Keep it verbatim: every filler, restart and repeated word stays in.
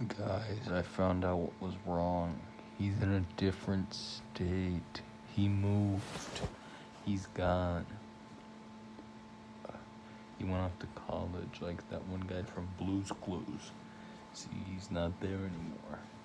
Guys, I found out what was wrong. He's in a different state. He moved. He's gone. He went off to college like that one guy from Blue's Clues. See, he's not there anymore.